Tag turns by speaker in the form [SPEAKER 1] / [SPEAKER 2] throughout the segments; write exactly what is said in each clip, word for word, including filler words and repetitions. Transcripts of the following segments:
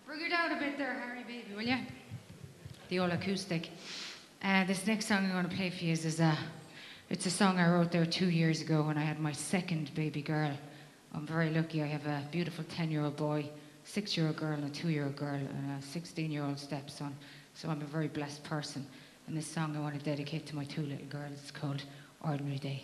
[SPEAKER 1] Bring it down a bit there, Harry, baby, will you? The old acoustic. Uh, this next song I'm going to play for you is, is a, it's a song I wrote there two years ago when I had my second baby girl. I'm very lucky. I have a beautiful ten-year-old boy, six-year-old girl, and a two-year-old girl, and a sixteen-year-old stepson. So I'm a very blessed person. And this song I want to dedicate to my two little girls. It's called Ordinary Day.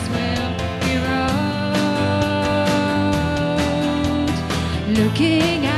[SPEAKER 1] Looking at